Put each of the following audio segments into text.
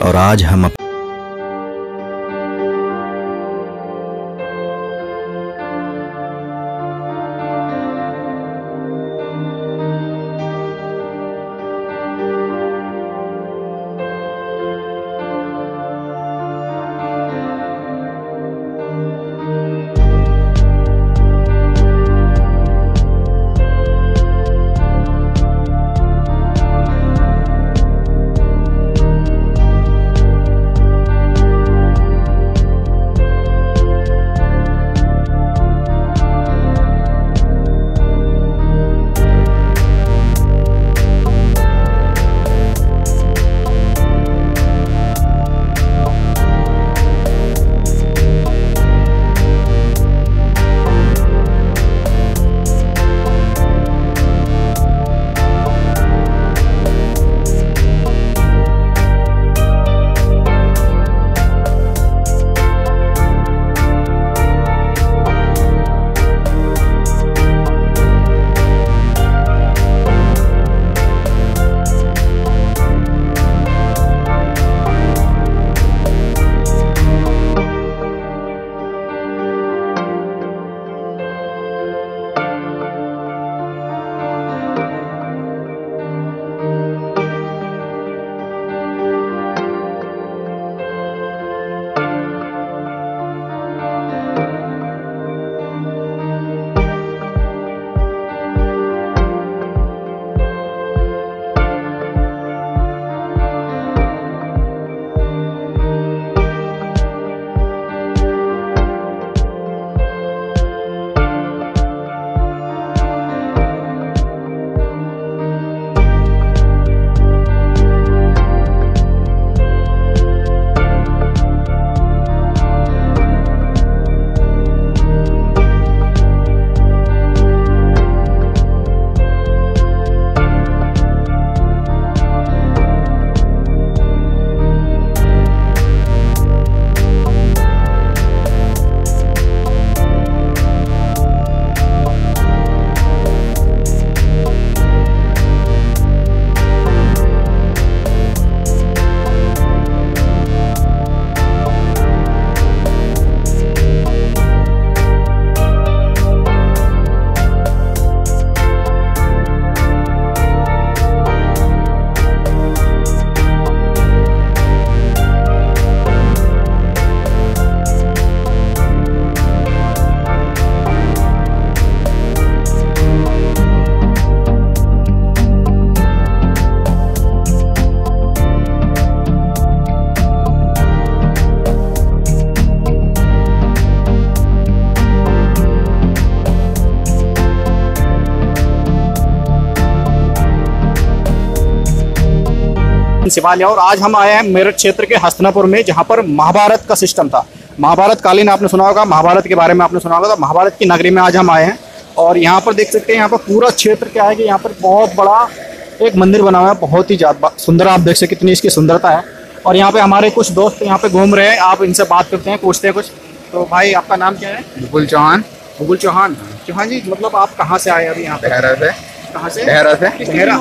और आज हम शिवालय और आज हम आए हैं मेरठ क्षेत्र के हस्तिनापुर में, जहां पर महाभारत का सिस्टम था। महाभारत कालीन आपने सुना होगा, महाभारत के बारे में आपने सुना होगा। तो महाभारत की नगरी में आज हम आए हैं और यहाँ पर देख सकते हैं, यहाँ पर पूरा क्षेत्र क्या है कि यहाँ पर बहुत बड़ा एक मंदिर बना हुआ है, बहुत ही ज़्यादा सुंदर। आप देख सकते कितनी इसकी सुंदरता है। और यहाँ पे हमारे कुछ दोस्त यहाँ पे घूम रहे हैं, आप इनसे बात करते हैं, पूछते हैं कुछ। तो भाई आपका नाम क्या है? मुकुल चौहान। मुकुल चौहान। चौहान जी, मतलब आप कहाँ से आए अभी यहाँ पे? कहाँ से? देहरा से।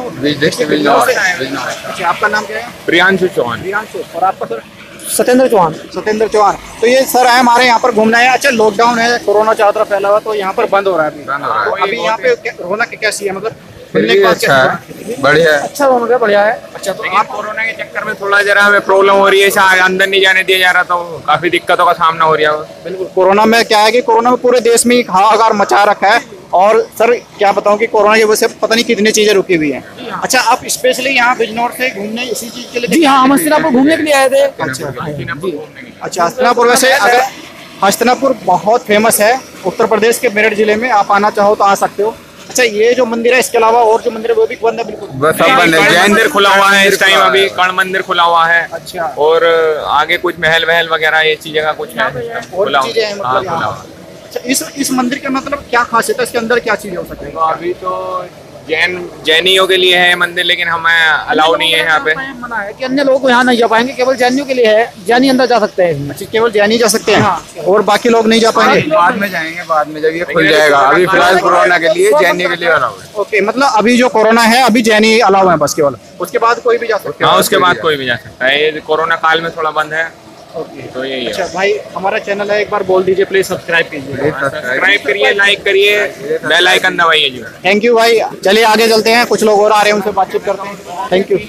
अच्छा, आपका नाम क्या है? प्रियांशु चौहान। प्रियांशु। और आपका सर? सत्येंद्र चौहान। सत्येंद्र चौहान। तो ये सर है हमारे यहाँ पर घूमना है। अच्छा, लॉकडाउन है, कोरोना चारों तरफ फैला हुआ, तो यहाँ पर बंद हो रहा है अभी। तो अभी यहाँ पे रोना कैसी है, मतलब अच्छा है, बढ़िया है। अच्छा रोना बढ़िया है। अच्छा, तो आप कोरोना के चक्कर में थोड़ा जरा हमें प्रॉब्लम हो रही है, अंदर नहीं जाने दिया जा रहा, तो काफी दिक्कतों का सामना हो रहा है। बिल्कुल। कोरोना में क्या है कि कोरोना में पूरे देश में हाहाकार मचा रखा है। और सर क्या बताऊं कि कोरोना की वजह से पता नहीं कितनी चीजें रुकी हुई हैं। अच्छा, आप स्पेशली यहाँ बिजनौर से घूमने इसी चीज के लिए? जी हाँ, हम हस्तिनापुर घूमने के लिए आए थे। अच्छा, हस्तिनापुर। वैसे अगर हस्तिनापुर बहुत फेमस है उत्तर प्रदेश के मेरठ जिले में, आप आना चाहो तो आ सकते हो। अच्छा, ये जो मंदिर है इसके अलावा और जो मंदिर है वो भी बंद है? बिल्कुल सब बंद है। जैन मंदिर खुला हुआ है इस टाइम, अभी कर्ण मंदिर खुला हुआ है। अच्छा। और आगे कुछ महल वहल वगैरह ये चीजें का कुछ है, और चीजें हैं मतलब। अच्छा, इस मंदिर के मतलब क्या खासियत है, इसके अंदर क्या चीज हो सकती है? अभी तो जैनियों के लिए है मंदिर, लेकिन हमें अलाउ नहीं है यहाँ पे। मना है कि अन्य लोग यहाँ नहीं जा पाएंगे, केवल जैनियों के लिए है, जैनी अंदर जा सकते हैं। अच्छा, केवल जैनी जा सकते हैं और बाकी लोग नहीं जा पाएंगे? बाद में जाएंगे, बाद में जब ये खुल जाएगा। अभी फिलहाल कोरोना के लिए जैनियों के लिए अलाउ है। ओके, मतलब अभी जो कोरोना है अभी जैनी अलाउ है बस केवल, उसके बाद कोई भी जा सकता है? हाँ, उसके बाद कोई भी जा सकता है। ये कोरोना काल में थोड़ा बंद है। ओके, तो यही है। अच्छा भाई, हमारा चैनल है, एक बार बोल दीजिए प्लीज, सब्सक्राइब कीजिए। सब्सक्राइब करिए, लाइक करिए, बेल आइकन दबाइए जी। थैंक यू भाई, चलिए आगे चलते हैं, कुछ लोग और आ रहे हैं, उनसे बातचीत करते हैं। Thank you.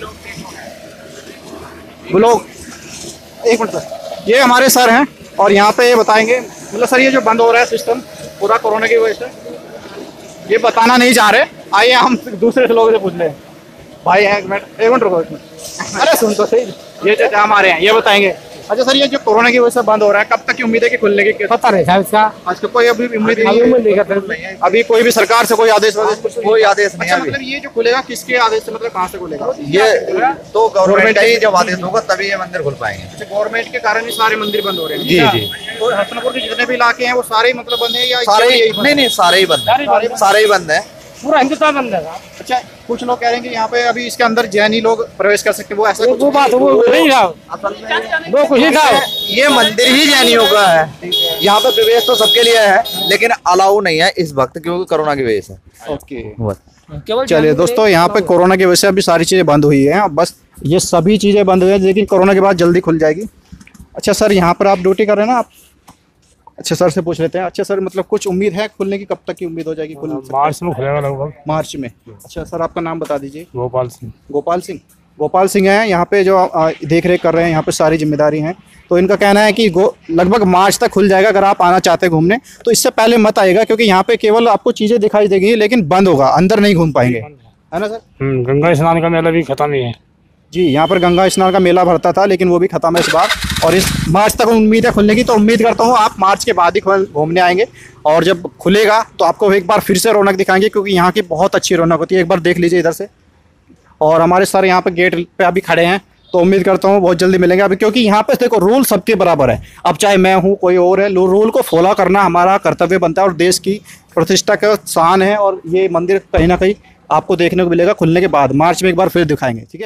लोग एक मिनट सर, ये हमारे सर हैं और यहाँ पे ये बताएंगे, मतलब सर ये जो बंद हो रहा है सिस्टम पूरा कोरोना की वजह से, ये बताना नहीं चाह रहे, आइए हम दूसरे लोगों से पूछ लें। भाई एक मिनट रुको, अरे सुन तो सही, ये जो हमारे हैं ये बताएंगे। अच्छा सर, ये जो कोरोना की वजह से बंद हो रहा है, कब तक की उम्मीद है कि खुलने की? पता नहीं साहब इसका, आज का कोई अभी उम्मीद नहीं है? अभी कोई भी सरकार से कोई आदेश कोई आदेश नहीं अच्छा, है। मतलब ये जो खुलेगा किसके आदेश से, मतलब कहाँ से खुलेगा? ये तो गवर्नमेंट का ही जब आदेश होगा तभी ये मंदिर खुल पाएंगे। अच्छा, गवर्नमेंट के कारण ही सारे मंदिर बंद हो रहे हैं? जी जी। तो हसनपुर के जितने भी इलाके हैं वो सारे ही मतलब बंद है या सारे यही बंद है? नहीं, सारे ही बंद है, सारे ही बंद है। पूरा हिंदुस्तान बंद है। अच्छा, कुछ लोग कह रहे हैं कि यहाँ पे अभी इसके अंदर जैनी लोग प्रवेश कर सकते हैं, वो ऐसा वो बात वो नहीं था, वो कुछ नहीं था। ये मंदिर ही जैनियों का है, यहाँ पे प्रवेश तो सबके लिए है लेकिन अलाउ नहीं है इस वक्त क्योंकि कोरोना की वजह से। ओके, चलिए दोस्तों, यहाँ पे कोरोना की वजह से अभी सारी चीज़ें बंद हुई हैं, बस ये सभी चीज़ें बंद हुई हैं, लेकिन कोरोना के बाद जल्दी खुल जाएगी। अच्छा सर, यहाँ पर आप ड्यूटी कर रहे हैं ना आप? अच्छा सर से पूछ लेते हैं। अच्छा सर, मतलब कुछ उम्मीद है खुलने की, कब तक की उम्मीद हो जाएगी? मार्च में खुलेगा लगभग। मार्च में? अच्छा सर, आपका नाम बता दीजिए। गोपाल सिंह। गोपाल सिंह हैं यहाँ पे जो देख रेख कर रहे हैं, यहाँ पे सारी जिम्मेदारी हैं। तो इनका कहना है कि लगभग मार्च तक खुल जाएगा। अगर आप आना चाहते हैं घूमने तो इससे पहले मत आइएगा, क्योंकि यहाँ पे केवल आपको चीज़ें दिखाई देगी लेकिन बंद होगा, अंदर नहीं घूम पाएंगे, है ना सर? गंगा स्नान का मेला भी खत्म ही है जी। यहाँ पर गंगा स्नान का मेला भरता था लेकिन वो भी खत्म है इस बार, और इस मार्च तक उम्मीद है खुलने की। तो उम्मीद करता हूँ आप मार्च के बाद ही घूमने आएंगे, और जब खुलेगा तो आपको एक बार फिर से रौनक दिखाएंगे, क्योंकि यहाँ की बहुत अच्छी रौनक होती है। एक बार देख लीजिए इधर से। और हमारे सर यहाँ पे गेट पे अभी खड़े हैं, तो उम्मीद करता हूँ बहुत जल्दी मिलेंगे अभी, क्योंकि यहाँ पे देखो रूल सबके बराबर है। अब चाहे मैं हूँ कोई और है, रूल को फॉलो करना हमारा कर्तव्य बनता है और देश की प्रतिष्ठा का शान है। और ये मंदिर कहीं ना कहीं आपको देखने को मिलेगा खुलने के बाद। मार्च में एक बार फिर दिखाएंगे, ठीक है?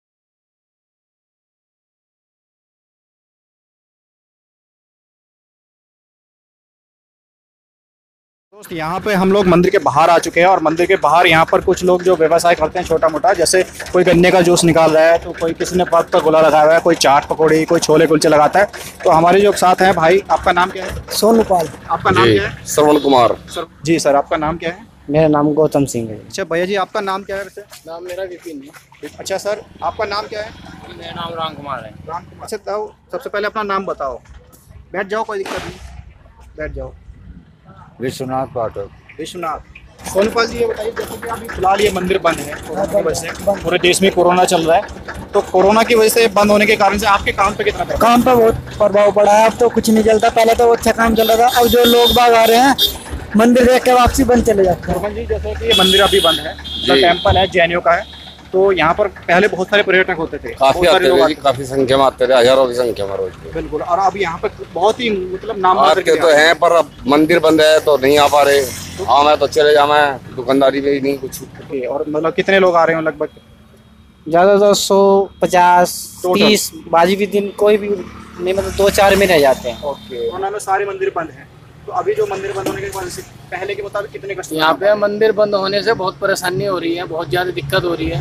दोस्त, यहाँ पे हम लोग मंदिर के बाहर आ चुके हैं, और मंदिर के बाहर यहाँ पर कुछ लोग जो व्यवसाय करते हैं छोटा मोटा, जैसे कोई गन्ने का जूस निकाल रहा है, तो कोई किसी ने पग का गोला लगाया हुआ है, कोई चाट पकौड़ी, कोई छोले कुलचे लगाता है। तो हमारे जो साथ हैं भाई, आपका नाम क्या है? सोनू पाल। आपका नाम क्या है? श्रवण कुमार। जी सर, आपका नाम क्या है? मेरा नाम गौतम सिंह है। अच्छा भैया जी, आपका नाम क्या है वैसे? नाम मेरा विपिन है। अच्छा सर, आपका नाम क्या है? मेरा नाम राम कुमार है। राम कुमार। अच्छा बताओ, सबसे पहले अपना नाम बताओ। बैठ जाओ, कोई दिक्कत नहीं, बैठ जाओ। विश्वनाथ पाठक। विश्वनाथ। सोनपाल जी, ये बताइए, जैसे कि अभी फिलहाल ये मंदिर बंद है कोरोना की वजह से, पूरे देश में कोरोना चल रहा है, तो कोरोना की वजह से बंद होने के कारण से आपके काम पे कितना प्रभाव? काम पे बहुत प्रभाव पड़ा है। अब तो कुछ नहीं चलता, पहले तो अच्छा काम चल रहा था। अब जो लोग बाग आ रहे हैं मंदिर देख के वापसी बंद चले जाते हैं। जी, जैसे कि ये मंदिर अभी बंद है, टेम्पल है जैनियों का है, तो यहाँ पर पहले बहुत सारे पर्यटक होते थे, काफी आते थे, काफी संख्या में आते थे, हजारों की संख्या में रोज। बिल्कुल। और अब यहाँ पर बहुत ही मतलब नाम के तो हैं, पर अब मंदिर बंद है तो नहीं आ पा रहे। हाँ, मैं तो चले जा, मैं दुकानदारी में ही नहीं कुछ। और मतलब कितने लोग आ रहे हो लगभग? ज्यादा तो 100, 50, 30 बाजी भी दिन कोई भी नहीं, मतलब 2-4 में रह जाते हैं। ओके। कोरोना में सारे मंदिर बंद हैं, तो अभी जो मंदिर बंद होने के वजह से पहले के मुताबिक कितने कस्टमर? यहाँ पे मंदिर बंद होने से बहुत परेशानी हो रही है, बहुत ज़्यादा दिक्कत हो रही है।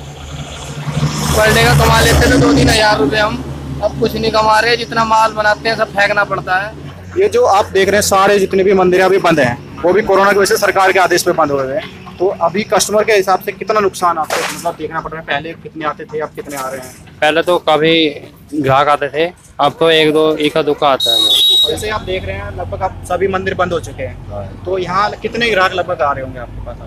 पर डे का कमा लेते थे 2-3 हज़ार रुपये हम, अब कुछ नहीं कमा रहे। जितना माल बनाते हैं सब फेंकना पड़ता है। ये जो आप देख रहे हैं सारे जितने भी मंदिर अभी बंद हैं, वो भी कोरोना की वजह से सरकार के आदेश पे बंद हो रहे हैं। तो अभी कस्टमर के हिसाब से कितना नुकसान आपको मतलब देखना पड़ रहा है? पहले कितने आते थे, अब कितने आ रहे हैं? पहले तो काफी ग्राहक आते थे, अब तो एक दुका आता है। जैसे आप देख रहे हैं लगभग अब सभी मंदिर बंद हो चुके हैं, तो यहाँ कितने ग्राहक लगभग आ रहे होंगे आपके पास?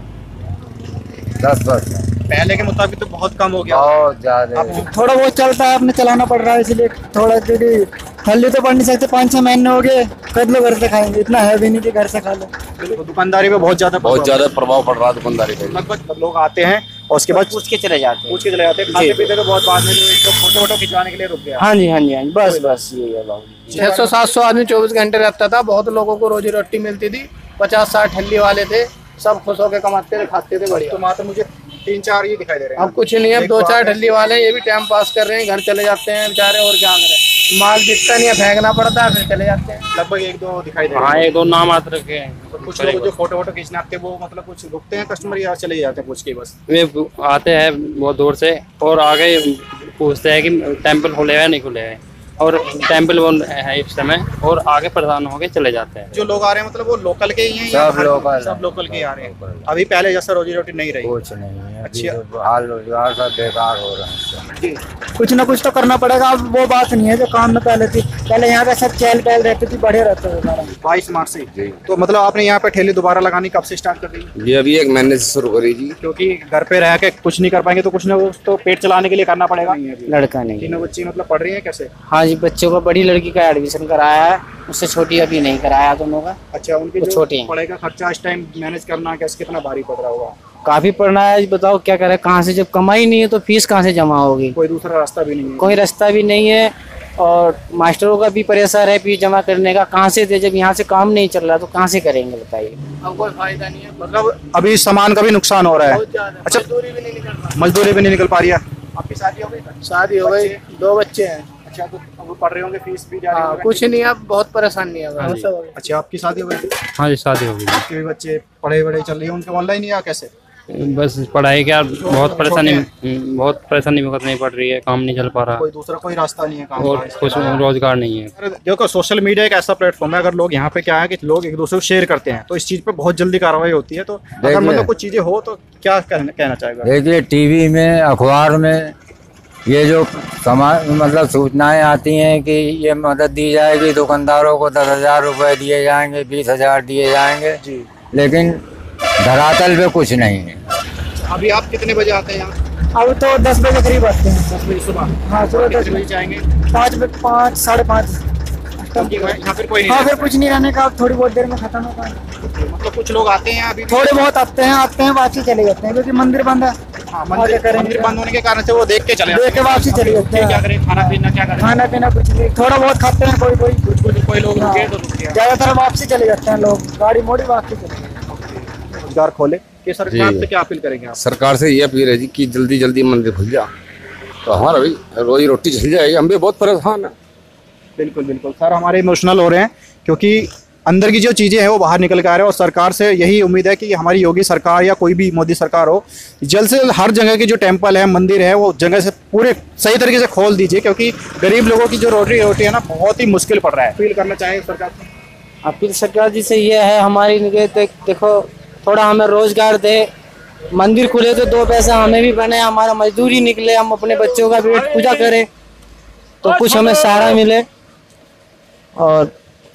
10 पहले के मुताबिक तो बहुत कम हो गया। बहुत ज्यादा। अब थोड़ा बहुत चलता है, अपने चलाना पड़ रहा है इसलिए थोड़ा, क्योंकि ठल्ली तो पड़ नहीं सकते। 5-6 महीने हो गए, कर लो घर से खाएंगे, इतना है भी नहीं कि घर से खा लो। दुकानदारी पे बहुत ज्यादा प्रभाव पड़ रहा है दुकानदारी पे। लगभग लोग आते हैं और उसके बाद पूछ के चले जाते हैं। खाते पीते तो बहुत बाद में जो फोटो वोटो खिंचवाने के लिए रुक गया। हाँ जी, हाँ जी, हाँ जी, बस यही है बाबू। 600-700 आदमी 24 घंटे रहता था। बहुत लोगों को रोजी रोटी मिलती थी। 50-60 ठल्ली वाले थे, सब खुश होकर कमाते थे, खाते थे बढ़िया। तो मात्र मुझे 3-4 ये दिखाई दे रहे हैं। अब कुछ नहीं है, 2-4 ढल्ली वाले ये भी टाइम पास कर रहे हैं, घर चले जाते हैं बेचारे, और क्या करें, माल बिकता नहीं है, फेंकना पड़ता है, फिर चले जाते हैं। लगभग 1-2 दिखाई दे रहे हाँ, हैं। 1-2 नाम आते रखे हैं। तो कुछ लोग जो फोटो वोटो खींचने आते हैं वो मतलब कुछ रुकते हैं कस्टमर या चले जाते हैं पूछ के बस? वे आते हैं बहुत दूर से और आगे पूछते हैं कि टेम्पल खुले हैं नहीं खुले हैं, और टेम्पल बंद है इस समय, और आगे प्रधान होके चले जाते हैं। जो लोग आ रहे हैं मतलब वो लोकल के ही हैं या सब लोकल सब लोकल के ही आ रहे हैं? अभी पहले जैसा रोजी रोटी नहीं रही? कुछ नहीं है, अच्छा। हाल रोजगार सब बेकार हो रहे हैं। जी। कुछ ना कुछ तो करना पड़ेगा। अब वो बात नहीं है जो काम में पहले थी। पहले यहाँ पे सब चहल पहल रहती थी, बढ़े रहते थे सारा। 22 मार्च से तो मतलब आपने यहाँ पे ठेली दोबारा लगानी कब से स्टार्ट कर दी? ये अभी 1 महीने से शुरू करी जी। क्योंकि घर पे रह के कुछ नहीं कर पाएंगे तो कुछ ना कुछ तो पेट चलाने के लिए करना पड़ेगा। लड़का नहीं, तीनों बच्ची मतलब पढ़ रही है कैसे? हाँ जी, बच्चों को बड़ी लड़की का एडमिशन कराया है, उससे छोटी अभी नहीं कराया दोनों का। अच्छा, उनकी वो जो छोटी हैं। पढ़ाई का खर्चा इस टाइम मैनेज करना कैसे कितना भारी पड़ रहा होगा? काफी पढ़ना है, बताओ क्या करें, कहाँ से, जब कमाई नहीं है तो फीस कहाँ से जमा होगी? कोई दूसरा रास्ता भी नहीं है। कोई रास्ता भी नहीं है, और मास्टरों का भी प्रेशर है फीस जमा करने का, कहाँ से दे, जब यहाँ से काम नहीं चल रहा तो कहाँ से करेंगे बताइए। अब कोई फायदा नहीं है, मतलब अभी सामान का भी नुकसान हो रहा है। अच्छा, मजदूरी भी नहीं निकल रहा। मजदूरी भी नहीं निकल पा रही है। आपकी शादी हो गई? शादी हो गई, 2 बच्चे हैं। अच्छा, तो अब पढ़ रहे होंगे, फीस भी जा रही हाँ, होगी? कुछ नहीं, अब बहुत परेशानी है। अच्छा, आपकी शादी हो गई? हाँ जी, शादी हो गई। आपके भी बच्चे पढ़ाई वढ़ाई चल रही है उनके ऑनलाइन या कैसे? बस पढ़ाई क्या, बहुत परेशानी भुगतनी पड़ रही है, काम नहीं चल पा रहा कोई दूसरा कोई रास्ता नहीं है काम और का? कुछ रोजगार नहीं है। देखो, सोशल मीडिया एक ऐसा प्लेटफॉर्म है, अगर लोग यहाँ पे क्या है कि लोग एक दूसरे को शेयर करते हैं तो इस चीज पे बहुत जल्दी कार्रवाई होती है। तो अगर मतलब कुछ चीजें हो तो क्या कहना चाहेगा? देखिए, टीवी में, अखबार में ये जो मतलब सूचनाएं आती हैं कि ये मदद दी जाएगी, दुकानदारों को 10,000 रुपए दिए जाएंगे, 20,000 दिए जाएंगे जी, लेकिन धरातल पे कुछ नहीं है। अभी आप कितने बजे आते हैं यहाँ? अब तो 10 बजे करीब आते हैं। 10 बजे सुबह? हाँ, सुबह 10 बजे जाएंगे? 5 बजे, 5, 5:30। यहाँ फिर कोई नहीं? हाँ, फिर कुछ नहीं रहने का, थोड़ी बहुत देर में खत्म होता है। मतलब कुछ लोग आते हैं अभी? थोड़े बहुत आते हैं वापसी चले जाते हैं, क्योंकि मंदिर बंद है। हाँ, मंदिर बंद होने के कारण से वो देख के चले देख के वापसी चले जाते हैं। क्या करें, खाना पीना क्या करें? खाना पीना कुछ नहीं, थोड़ा बहुत खाते हैं, कोई लोग रुके तो रुके। ज्यादातर वापसी चले जाते हैं लोग, गाड़ी मोड़ी वापसी चले जाते हैं। रोजगार खोले कि सरकार से क्या अपील करेंगे आप? सरकार से ये अपील है जी कि जल्दी जल्दी मंदिर खुल जा तो हमारा भी रोजी रोटी चल जाएगी। हम भी बहुत परेशान हैं। बिल्कुल बिल्कुल सर, हमारे इमोशनल हो रहे हैं क्योंकि अंदर की जो चीज़ें हैं वो बाहर निकल के आ रहे हैं। और सरकार से यही उम्मीद है कि हमारी योगी सरकार या कोई भी मोदी सरकार हो, जल्द से जल्द हर जगह की जो टेम्पल है, मंदिर है, वो जगह से पूरे सही तरीके से खोल दीजिए, क्योंकि गरीब लोगों की जो रोटी है ना, बहुत ही मुश्किल पड़ रहा है। अपील करना चाहेंगे सरकार से? अपील सरकार जी से ये है हमारी, देखो थोड़ा हमें रोजगार दे, मंदिर खुले तो 2 पैसा हमें भी बने, हमारा मजदूरी निकले, हम अपने बच्चों का पेट पूजा करें तो कुछ हमें सहारा मिले। और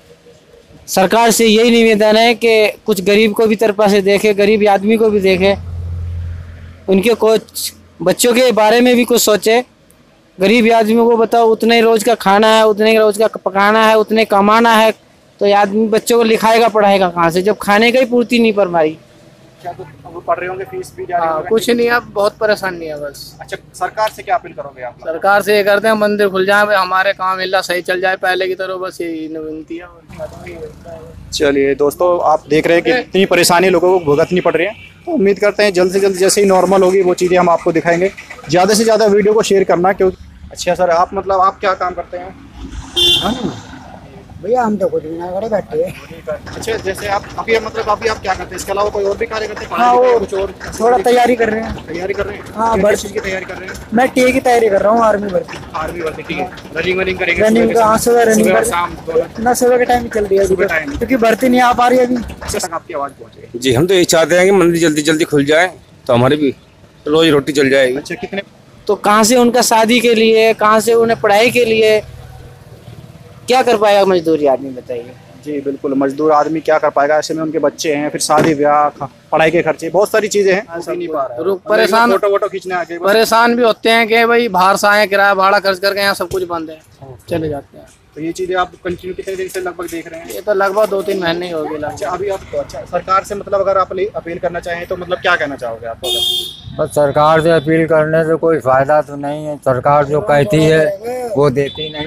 सरकार से यही निवेदन है कि कुछ गरीब को भी तरफा से देखे, गरीब आदमी को भी देखे, उनके कुछ बच्चों के बारे में भी कुछ सोचे। गरीब आदमियों को बताओ, उतने ही रोज का खाना है, उतने ही रोज का पकाना है, उतने कमाना है, तो ये आदमी बच्चों को लिखाएगा पढ़ाएगा कहाँ से, जब खाने का ही पूर्ति नहीं पर मारी। क्या तो अब पढ़ रहे होंगे, फीस भी जा रही होगी? कुछ नहीं, अब बहुत परेशानी है बस। अच्छा, सरकार से क्या अपील करोगे आप? सरकार से ये करते हैं मंदिर खुल जाए, हमारे काम इल्ला सही चल जाए पहले की तरह, बस यही विनती है। चलिए दोस्तों, आप देख रहे हैं कि इतनी परेशानी लोगों को भुगतनी पड़ रही है, तो उम्मीद करते हैं जल्द से जल्द जैसे ही नॉर्मल होगी वो चीज़ें हम आपको दिखाएंगे। ज़्यादा से ज़्यादा वीडियो को शेयर करना, क्योंकि अच्छा सर, आप मतलब आप क्या काम करते हैं? भैया हम तो कुछ भी ना करे, बैठे हैं। अच्छा, जैसे आप अभी मतलब अभी आप क्या करते हैं? इसके अलावा कोई और भी कार्य करते हैं? हाँ, वो कुछ और थोड़ा तैयारी कर रहे हैं। तैयारी कर रहे हैं? हाँ, किस चीज़ की तैयारी कर रहे हैं? मैं टीए की तैयारी कर रहा हूँ, आर्मी भर्ती। आर्मी भर्ती, ठीक है। रनिंग वनिंग करेंगे? रनिंग का, हाँ, सुबह रनिंग सुबह और कर, शाम दोनों? ना सुबह के टाइम ही चल रही है अभी तो, टाइम। क्योंकि भर्ती नहीं आ पा रही अभी। अच्छा, तक आपकी आवाज़ पहुँचे? जी, हम तो यही चाहते हैं कि मंदिर जल्दी जल्दी खुल जाए तो हमारी भी रोजी रोटी चल जाएगी। अच्छा, कितने तो कहाँ से उनका शादी के लिए, कहाँ से उन्हें पढ़ाई के लिए, क्या कर पाएगा मजदूरी आदमी बताइए? जी बिल्कुल, मजदूर आदमी क्या कर पाएगा? ऐसे में उनके बच्चे हैं, फिर शादी ब्याह, पढ़ाई के खर्चे, बहुत सारी चीजें हैं, नहीं पा रहा है। परेशान फोटो वोटो खींचने आके परेशान भी होते हैं कि भाई बाहर से आए, किराया भाड़ा खर्च करके, यहाँ सब कुछ बंद है, चले जाते हैं। तो ये चीजें आप कंटिन्यू कितने दिन से लगभग देख रहे हैं? ये तो लगभग 2-3 महीने ही हो गए। अच्छा, अभी आप अच्छा सरकार से मतलब अगर आप अपील करना चाहें तो मतलब क्या कहना चाहोगे आप? बस सरकार से अपील करने से कोई फायदा तो नहीं है, सरकार जो कहती है वो देती नहीं है।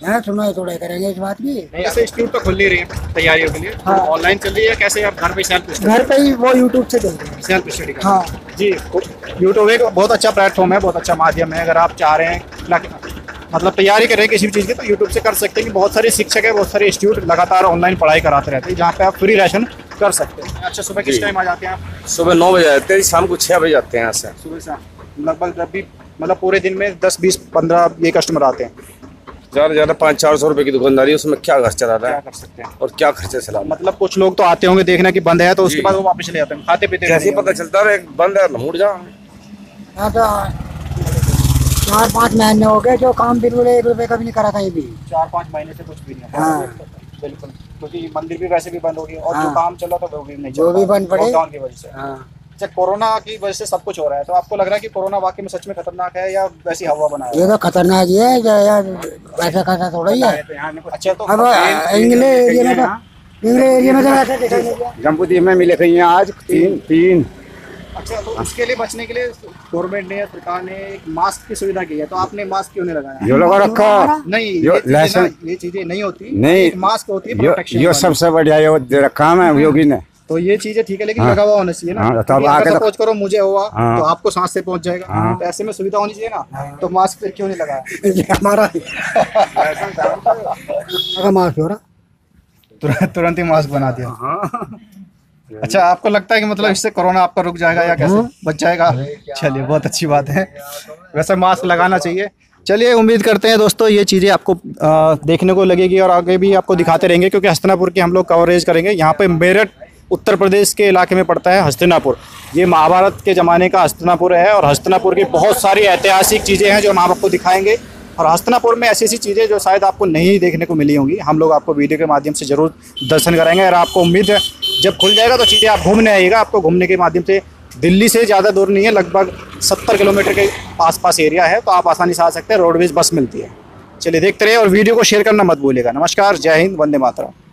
हाँ सुना थोड़ा करेंगे इस बात की। ऐसे इंस्टीट्यूट तो खुल नहीं रही है तैयारियों के लिए, हाँ। ऑनलाइन चल रही है कैसे आप घर पे सेल्फ घर पे ही वो यूट्यूब से चलते हैं। सेल्फ स्टडी का? हाँ जी, यूट्यूब एक बहुत अच्छा प्लेटफॉर्म है, बहुत अच्छा माध्यम है। अगर आप चाह रहे हैं मतलब तैयारी कर रहे हैं किसी भी चीज़ की तो यूट्यूब से कर सकते हैं। कि बहुत सारे शिक्षक है, बहुत सारे इंस्टीट्यूट लगातार ऑनलाइन पढ़ाई कराते रहते हैं जहाँ पे आप फ्री राशन कर सकते हैं। अच्छा, सुबह किस टाइम आ जाते हैं आप? सुबह 9 बजे आते हैं, शाम को 6 बजे आते हैं यहाँ से। सुबह से लगभग जब भी मतलब पूरे दिन में 10, 20, 15 ये कस्टमर आते हैं। ज़्यादा 500-400 रुपए की दुकानदारी है, उसमें क्या खर्चा रहता क्या है कर सकते हैं? और क्या खर्चे चला। मतलब कुछ लोग तो आते होंगे देखना कि बंद है तो उसके बाद वो वापस चले जाते हैं, खाते पीते कैसे नहीं पता चलता है बंद है मुड़ जा। यहाँ तो 4-5 महीने हो गए जो काम बिल्कुल 1 रुपए का भी नहीं करा था ये भी। 4-5 महीने से कुछ भी नहीं हाँ। बिल्कुल, क्योंकि मंदिर भी वैसे भी बंद हो गई और जो हाँ। काम चल रहा था वो भी नहीं जो भी बंद पड़े। लॉकडाउन की वजह से। हाँ अच्छा, कोरोना की वजह से सब कुछ हो रहा है तो आपको लग रहा है कि कोरोना वाकई में सच में खतरनाक है या वैसी हवा बना ये तो खतरनाक ही है यार, वैसा खासा थोड़ा ही है। अच्छा, तो अब इंग्ले एरिया में तो वैसा दिखाई नहीं दिया। जम्बूदी में मिले थे यहाँ आज तीन। अच्छा, तो उसके लिए बचने के लिए गवर्नमेंट ने, सरकार ने एक मास्क की सुविधा की है, तो आपने मास्क क्यों नहीं लगाया? जो लगा रखा नहीं, ये चीजें नहीं होती, नहीं, एक मास्क होती है प्रोटेक्शन यो सबसे बढ़िया ये दे रखा है योगी ने। तो ये चीजें ठीक है, लेकिन हाँ। लगा हुआ होना चाहिए ना। हाँ, तब क्योंकि आगे अगर तो- सपोज करो मुझे हुआ हाँ। तो आपको सांस से पहुंच जाएगा। हाँ। तो ऐसे में सुविधा होनी चाहिए ना, तो मास्क फिर क्यों नहीं लगाया? ये हमारा मास्क हो रहा, तुरंत ही मास्क बना दिया। अच्छा, आपको लगता है कि मतलब इससे कोरोना आपका रुक जाएगा या कैसे बच जाएगा? चलिए, बहुत अच्छी बात है, वैसे मास्क लगाना चाहिए। चलिए, उम्मीद करते हैं दोस्तों ये चीज़ें आपको देखने को लगेगी और आगे भी आपको दिखाते रहेंगे, क्योंकि हस्तिनापुर की हम लोग कवरेज करेंगे। यहाँ पे मेरठ उत्तर प्रदेश के इलाके में पड़ता है हस्तिनापुर। ये महाभारत के ज़माने का हस्तिनापुर है और हस्तिनापुर की बहुत सारी ऐतिहासिक चीज़ें हैं जो हम आपको दिखाएंगे। और हस्तिनापुर में ऐसी ऐसी चीज़ें जो शायद आपको नहीं देखने को मिली होंगी, हम लोग आपको वीडियो के माध्यम से ज़रूर दर्शन कराएंगे। और आपको उम्मीद है जब खुल जाएगा तो चीज़ें आप घूमने आइएगा। आपको घूमने के माध्यम से दिल्ली से ज़्यादा दूर नहीं है, लगभग 70 किलोमीटर के आसपास एरिया है, तो आप आसानी से आ सकते हैं। रोडवेज बस मिलती है। चलिए देखते रहिए और वीडियो को शेयर करना मत भूलिएगा। नमस्कार, जय हिंद, वंदे मातरम।